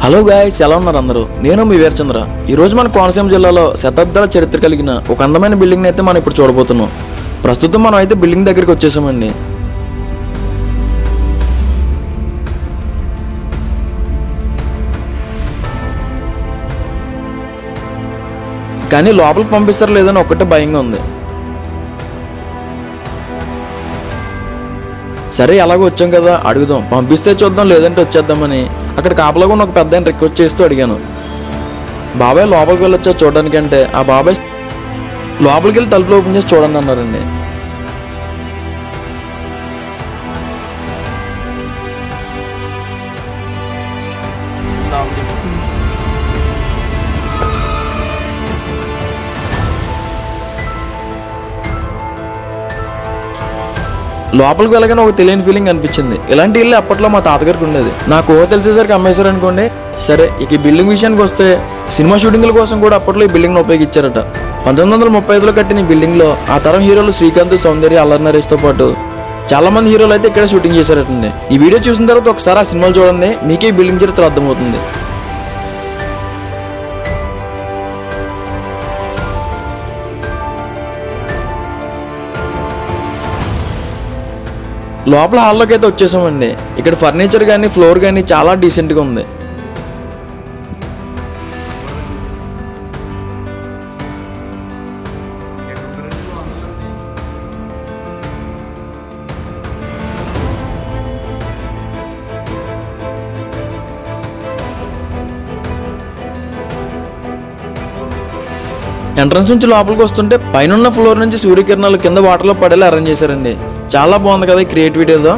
Hello guys, ఎలా ఉన్నారు అందరూ? నేను మీ వీరచంద్ర. ఈరోజు మన కోనసీమ జిల్లాలో శతాబ్దాల చరిత్ర కలిగిన ఒక అందమైన బిల్డింగ్ని అయితే మనం ఇప్పుడు చూడబోతున్నాం. ప్రస్తుతం మనం అయితే బిల్డింగ్ దగ్గరికి వచ్చేసామండి. కానీ లోపలికి పంపిస్తారో లేదని ఒక్కటే భయంగా ఉంది. సరే, ఎలాగో వచ్చాం కదా, అడుగుదాం. పంపిస్తే చూద్దాం, లేదంటే వచ్చేద్దామని అక్కడ కాపలాగా ఉన్న ఒక పెద్ద ఆయన రిక్వెస్ట్ చేస్తూ అడిగాను. బాబాయ్ లోపలికి వెళ్ళొచ్చా చూడడానికంటే ఆ బాబాయ్ లోపలికి వెళ్ళి తలుపులు ఓపెన్ చేసి చూడండి అన్నారండి. లోపలికి వెళ్ళగానే ఒక తెలియని ఫీలింగ్ అనిపించింది. ఇలాంటి ఇల్లు అప్పట్లో మా తాతగారికి ఉండేది. నాకు తెలిసేసరికి అమ్మేశారు అనుకోండి. సరే, ఇక ఈ బిల్డింగ్ విషయానికి వస్తే సినిమా షూటింగ్ల కోసం కూడా అప్పట్లో ఈ బిల్డింగ్ను ఉపయోగించారట. 1935లో కట్టిన ఈ బిల్డింగ్లో ఆ తరం హీరోలు శ్రీకాంత్, సౌందర్య, అల్లరి నరేష్తో పాటు చాలా మంది హీరోలు అయితే ఇక్కడ షూటింగ్ చేశారటండి. ఈ వీడియో చూసిన తర్వాత ఒకసారి ఆ సినిమాలు చూడండి, మీకే ఈ బిల్డింగ్ చరిత్ర అర్థమవుతుంది. లోపల హాల్లోకి అయితే వచ్చేసామండి. ఇక్కడ ఫర్నిచర్ కానీ ఫ్లోర్ కానీ చాలా డీసెంట్గా ఉంది. ఎంట్రన్స్ నుంచి లోపలికి వస్తుంటే పైన ఫ్లోర్ నుంచి సూర్యకిరణాలు కింద వాటర్లో పడేలా అరేంజ్ చేశారండి. చాలా బాగుంది కదా ఈ క్రియేటివిటీ ఏదో.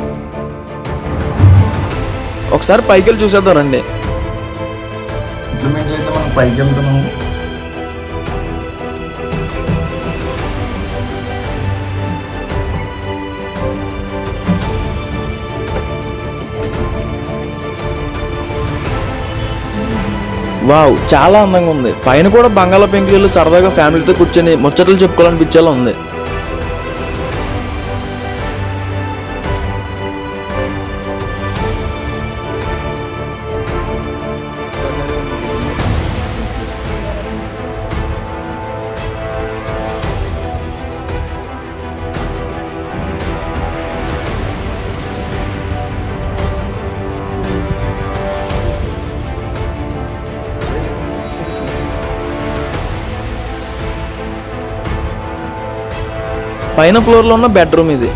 ఒకసారి పైకి వెళ్ళి చూసేద్దాం రండి. వావ్, చాలా అందంగా ఉంది. పైన కూడా బంగాళా పెంకులు సరదాగా ఫ్యామిలీతో కూర్చొని ముచ్చట్లు చెప్పుకోవాలనిపించేలా ఉంది. పైన ఫ్లోర్లో ఉన్న బెడ్రూమ్ ఇది.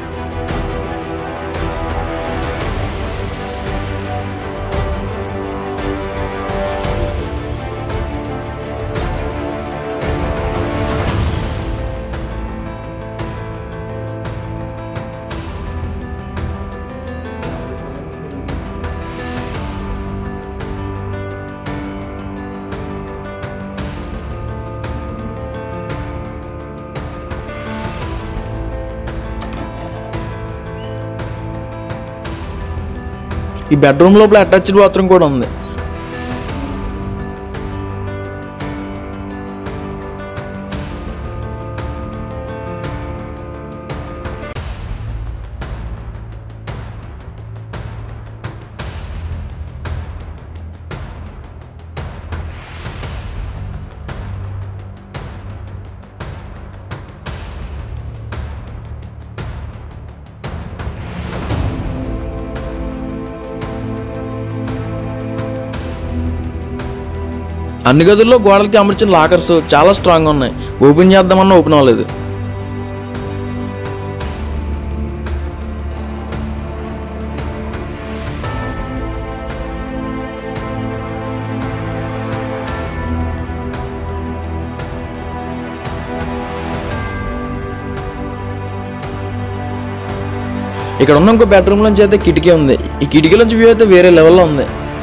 ఈ బెడ్రూమ్ లోపల అటాచ్డ్ బాత్రూమ్ కూడా ఉంది. అన్ని గదుల్లో గోడలకి అమర్చిన లాకర్స్ చాలా స్ట్రాంగ్గా ఉన్నాయి. ఓపెన్ చేద్దామన్నా ఓపెన్ అవ్వలేదు. ఇక్కడ ఉన్న ఇంకో బెడ్రూమ్ నుంచి అయితే కిటికీ ఉంది. ఈ కిటికీ నుంచి వ్యూ అయితే వేరే లెవెల్లో ఉంది.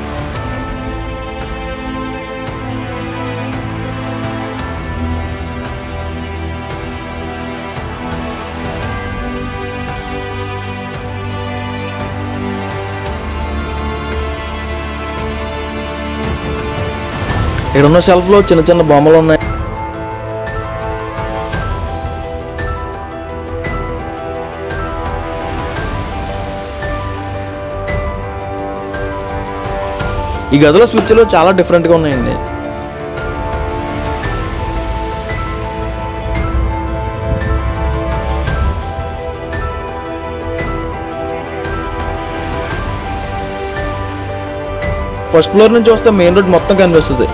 ఇక్కడ ఉన్న షెల్ఫ్లో చిన్న చిన్న బొమ్మలు ఉన్నాయి. ఈ గదిలో స్విచ్లు చాలా డిఫరెంట్గా ఉన్నాయండి. ఫస్ట్ ఫ్లోర్ నుంచి వస్తే మెయిన్ రోడ్ మొత్తం కనిపిస్తుంది.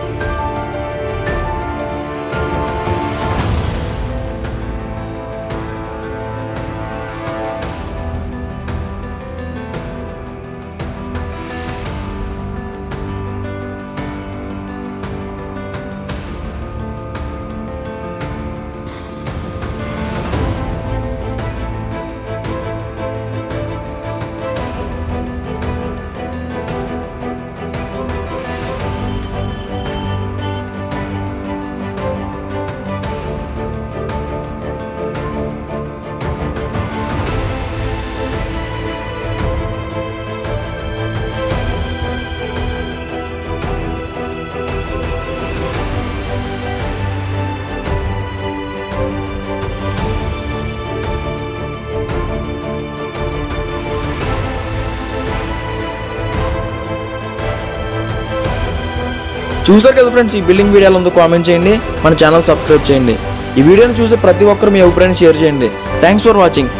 చూసారు కదా ఫ్రెండ్స్, ఈ బిల్డింగ్ వీడియో ఎలా ఉందో కామెంట్ చేయండి, మన ఛానల్ సబ్స్క్రైబ్ చేయండి. ఈ వీడియోని చూసే ప్రతి ఒక్కరు మీ అభిప్రాయాన్ని షేర్ చేయండి. Thanks for watching.